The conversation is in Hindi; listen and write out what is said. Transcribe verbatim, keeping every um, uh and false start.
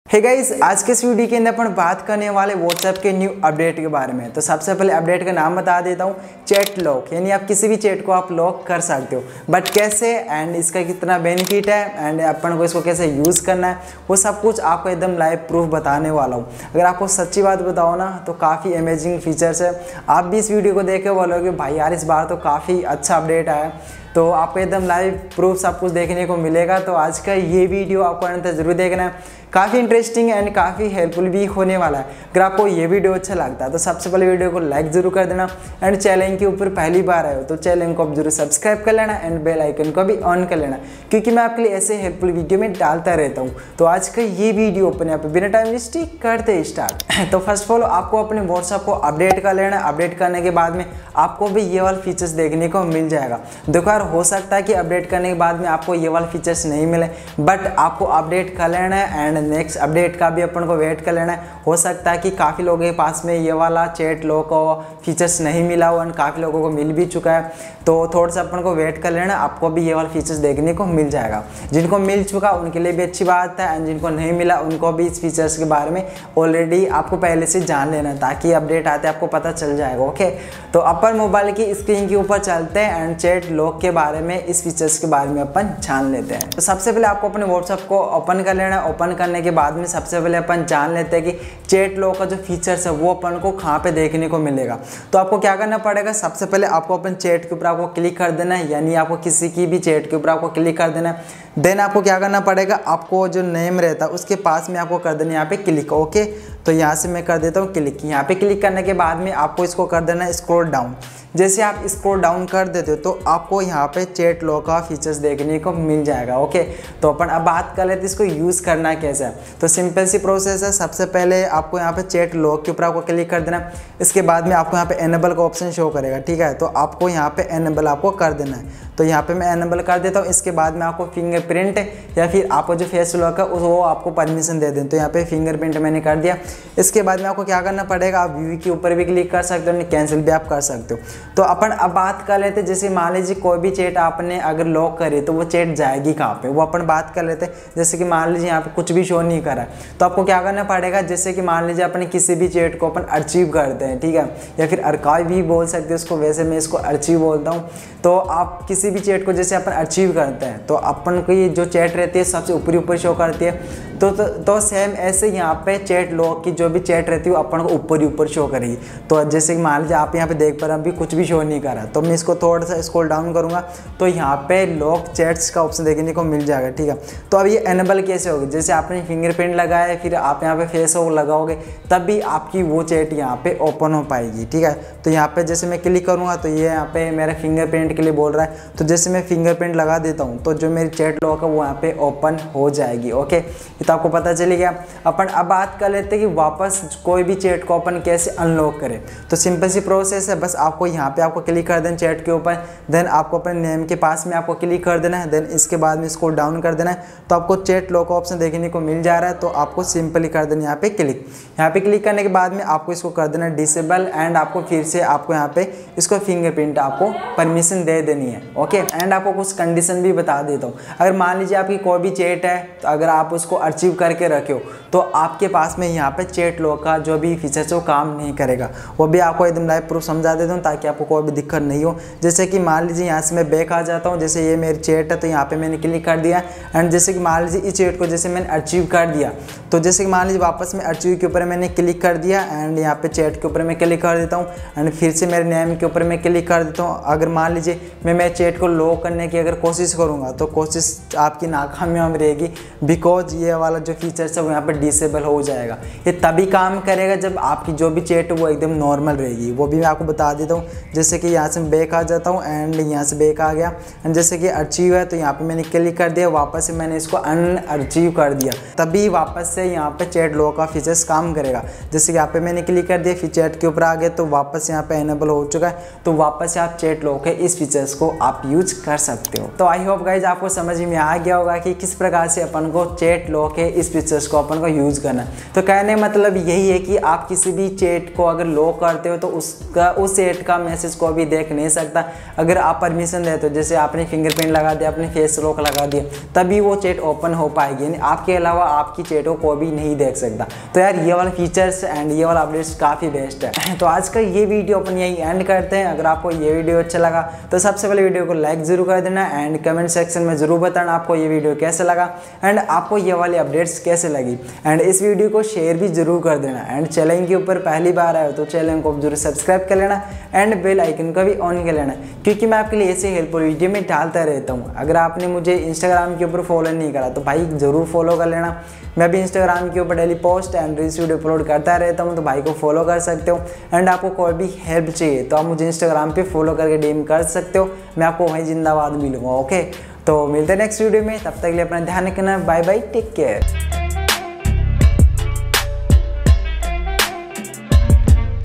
हे गाइस, आज के इस वीडियो के अंदर अपन बात करने वाले व्हाट्सएप के न्यू अपडेट के बारे में। तो सबसे पहले अपडेट का नाम बता देता हूँ, चैट लॉक, यानी आप किसी भी चैट को आप लॉक कर सकते हो, बट कैसे एंड इसका कितना बेनिफिट है एंड अपन को इसको कैसे यूज़ करना है वो सब कुछ आपको एकदम लाइव प्रूफ बताने वाला हूँ। अगर आपको सच्ची बात बताओ ना तो काफ़ी अमेजिंग फीचर्स है। आप भी इस वीडियो को देख के बोलोगे भाई यार इस बार तो काफ़ी अच्छा अपडेट आया, तो आपको एकदम लाइव प्रूफ सब कुछ देखने को मिलेगा। तो आज का ये वीडियो आपको अंत तक जरूर देखना है, काफ़ी इंटरेस्टिंग एंड काफ़ी हेल्पफुल भी होने वाला है। अगर आपको ये वीडियो अच्छा लगता है तो सबसे पहले वीडियो को लाइक जरूर कर देना एंड चैनल के ऊपर पहली बार आए हो तो चैनल को आप जरूर सब्सक्राइब कर लेना एंड बेल आइकन को भी ऑन कर लेना, क्योंकि मैं आपके लिए ऐसे हेल्पफुल वीडियो में डालता रहता हूँ। तो आज का ये वीडियो अपने आप बिना टाइम वेस्ट करते स्टार्ट। तो फर्स्ट ऑफ ऑल आपको अपने व्हाट्सएप को अपडेट कर लेना। अपडेट करने के बाद में आपको भी ये वाला फीचर्स देखने को मिल जाएगा। देखो यार, हो सकता है कि अपडेट करने के बाद में आपको ये वाला फीचर्स नहीं मिले, बट आपको अपडेट कर लेना है एंड नेक्स्ट अपडेट का भी अपन को वेट कर लेना है। हो सकता है कि काफ़ी लोगों के पास में ये वाला चैट लॉक को फीचर्स नहीं मिला हो एंड काफ़ी लोगों को मिल भी चुका है, तो थोड़ा सा अपन को वेट कर लेना, आपको भी ये वाला फीचर्स देखने को मिल जाएगा। जिनको मिल चुका उनके लिए भी अच्छी बात है एंड जिनको नहीं मिला उनको भी इस फीचर्स के बारे में ऑलरेडी आपको पहले से जान लेना, ताकि अपडेट आते आपको पता चल जाएगा। ओके, तो अपन मोबाइल की स्क्रीन के ऊपर चलते हैं एंड चैट लॉक के बारे में, इस फीचर्स के बारे में अपन जान लेते हैं। तो सबसे पहले आपको अपने व्हाट्सएप को ओपन कर लेना। ओपन करने के बाद में सबसे पहले अपन जान लेते हैं कि चैट लॉक का जो फीचर्स है वो अपन को कहाँ पे देखने को मिलेगा। तो आपको क्या करना पड़ेगा, सबसे पहले आपको अपन चैट के ऊपर आपको क्लिक कर देना है, यानी आपको किसी की भी चैट के ऊपर आपको क्लिक कर देना है। देन आपको क्या करना पड़ेगा, आपको जो नेम रहता है उसके पास में आपको कर देना यहाँ पे क्लिक। ओके, तो यहाँ से मैं कर देता हूँ क्लिक। यहाँ पे क्लिक करने के बाद में आपको इसको कर देना है स्क्रॉल डाउन। जैसे आप स्क्रॉल डाउन कर देते हो तो आपको यहाँ पे चैट लॉक का फीचर्स देखने को मिल जाएगा। ओके, तो अपन अब बात कर लेते हैं इसको यूज़ करना कैसे है। तो सिंपल सी प्रोसेस है। सबसे पहले आपको यहाँ पे चैट लॉक के ऊपर आपको क्लिक कर देना। इसके बाद में आपको यहाँ पे एनेबल का ऑप्शन शो करेगा, ठीक है, तो आपको यहाँ पे एनेबल आपको कर देना है। तो यहाँ पे मैं एनेबल कर देता हूँ। इसके बाद में आपको फिंगरप्रिंट या फिर आपको जो फेस लॉक है वो आपको परमिशन दे दें, तो यहाँ पे फिंगरप्रिंट मैंने कर दिया। इसके बाद में आपको क्या करना पड़ेगा, आप व्यू के ऊपर भी क्लिक कर सकते हो, कैंसिल भी आप कर सकते हो। तो अपन अब बात कर लेते हैं, जैसे मान लीजिए कोई भी चैट आपने अगर लॉक करे तो वो चैट जाएगी कहाँ पे, वो अपन बात कर लेते हैं। जैसे कि मान लीजिए यहाँ पे कुछ भी शो नहीं करा तो आपको क्या करना पड़ेगा, जैसे कि मान लीजिए अपने किसी भी चैट को अपन अर्चीव करते हैं, ठीक है, या फिर अर्काइव भी बोल सकते हैं उसको, वैसे मैं इसको अर्चीव बोलता हूँ। तो आप किसी भी चैट को जैसे अपन अर्चीव करते हैं तो अपन को ये जो चैट रहती है सबसे ऊपरी ऊपर शो करती है। तो तो, तो सेम ऐसे यहाँ पे चैट लॉक की जो भी चैट रहती है वो अपन को ऊपर ही ऊपर शो करेगी। तो जैसे कि मान लीजिए आप यहाँ पे देख पा रहे हैं अभी कुछ भी शो नहीं करा, तो मैं इसको थोड़ा सा स्क्रॉल डाउन करूँगा तो यहाँ पे लॉक चैट्स का ऑप्शन देखने को मिल जाएगा, ठीक है। तो अब ये एनेबल कैसे होगी, जैसे आपने फिंगरप्रिंट लगाया फिर आप यहाँ पे फेस वो लगाओगे तब भी आपकी वो चैट यहाँ पे ओपन हो पाएगी, ठीक है। तो यहाँ पे जैसे मैं क्लिक करूँगा तो ये यहाँ पे मेरा फिंगरप्रिंट के लिए बोल रहा है, तो जैसे मैं फिंगरप्रिंट लगा देता हूँ तो जो मेरी चैट लॉक है वो यहाँ पे ओपन हो जाएगी। ओके, ये तो आपको पता चल गया। अपन अब बात कर लेते हैं कि वापस कोई भी चैट को अपन कैसे अनलॉक करें। तो सिंपल सी प्रोसेस है, बस आपको यहाँ पे आपको क्लिक कर देना चैट के ऊपर। देन आपको अपने नेम के पास में आपको क्लिक कर देना है। देन इसके बाद में इसको डाउन कर देना है तो आपको चैट लॉक ऑप्शन देखने को मिल जा रहा है। तो आपको सिंपली कर देना यहाँ पे क्लिक। यहाँ पे क्लिक करने के बाद में आपको इसको कर देना डिसेबल एंड आपको फिर से आपको यहाँ पे इसको फिंगरप्रिंट आपको परमिशन दे देनी है। ओके, एंड आपको कुछ कंडीशन भी बता देता हूँ। अगर मान लीजिए आपकी कोई भी चैट है तो अगर आप उसको अर्चीव करके रखे हो तो आपके पास में यहाँ पे चैट लॉक का जो भी फीचर्स वो काम नहीं करेगा। वो भी आपको एकदम लाइव प्रूफ समझा देता हूँ ताकि आपको कोई भी दिक्कत नहीं हो। जैसे कि मान लीजिए यहाँ से मैं बैक आ जाता हूँ, जैसे ये मेरी चैट है तो यहाँ पे मैंने क्लिक कर दिया एंड जैसे कि मान लीजिए इस चैट को जैसे मैंने अर्चीव कर दिया, तो जैसे कि मान लीजिए वापस में अर्चीव के ऊपर मैंने क्लिक कर दिया एंड यहाँ पे चैट के ऊपर मैं क्लिक कर देता हूँ एंड फिर से मेरे नेम के ऊपर मैं क्लिक कर देता हूँ। अगर मान लीजिए मैं मेरे चैट को लॉक करने की अगर कोशिश करूँगा तो कोशिश आपकी नाकामयाब रहेगी, बिकॉज ये वाला जो फीचर्स है वो यहाँ पर डिसेबल हो जाएगा। ये तभी काम करेगा जब आपकी जो भी चैट है वो एकदम नॉर्मल रहेगी। वो भी मैं आपको बता देता हूँ। जैसे कि यहाँ से बैक आ जाता हूँ एंड यहाँ से बैक आ गया एंड जैसे कि अर्चीव है तो यहाँ पे मैंने क्लिक कर दिया, वापस से मैंने इसको अनअर्चीव कर दिया, तभी वापस से यहाँ पे चैट लॉक का फीचर्स काम करेगा। जैसे कि यहाँ पे मैंने क्लिक कर दिया फिर चैट के ऊपर आ गया तो वापस यहाँ पे एनेबल हो चुका है, तो वापस से आप चैट लॉक के इस फीचर्स को आप यूज कर सकते हो। तो आई होप गाइज आपको समझ में आ गया होगा कि किस प्रकार से अपन को चैट लॉक लॉक है इस फीचर्स को अपन को यूज़ करना। तो कहने मतलब यही है कि आप किसी भी चैट को अगर लॉक करते हो तो उसका उस चैट का मैसेज को भी देख नहीं सकता। अगर आप परमिशन देते हो, जैसे आपने फिंगरप्रिंट लगा दिया, आपने फेस लॉक लगा दिया, तभी वो चैट ओपन हो पाएगी, यानी आपके अलावा आपकी चैट को कोई भी नहीं देख सकता। तो यार ये वाला फीचर्स एंड ये वाला अपडेट्स काफ़ी बेस्ट है। तो आज का ये वीडियो अपन यही एंड करते हैं। अगर आपको ये वीडियो अच्छा लगा तो सबसे पहले वीडियो को लाइक जरूर कर देना एंड कमेंट सेक्शन में जरूर बताना आपको ये वीडियो कैसे लगा एंड आपको ये वाली अपडेट्स कैसे लगी। एंड इस वीडियो को शेयर भी जरूर कर देना एंड चैनल के ऊपर पहली बार आए हो तो चैनल को जरूर सब्सक्राइब कर लेना एंड बेल आइकन का भी ऑन कर लेना, क्योंकि मैं आपके लिए ऐसे हेल्पफुल वीडियो में डालता रहता हूँ। अगर आपने मुझे इंस्टाग्राम के ऊपर फॉलो नहीं करा तो भाई ज़रूर फॉलो कर लेना। मैं भी इंस्टाग्राम के ऊपर daily post and reels video upload करता रहता हूँ, तो भाई को फॉलो कर सकते हो। एंड आपको कोई भी हेल्प चाहिए तो आप मुझे इंस्टाग्राम पे फॉलो करके डीएम कर सकते हो, मैं आपको वहीं जिंदाबाद मिलूंगा। ओके, तो मिलते हैं नेक्स्ट वीडियो में, तब तक के लिए अपना ध्यान रखना। Bye bye, take care.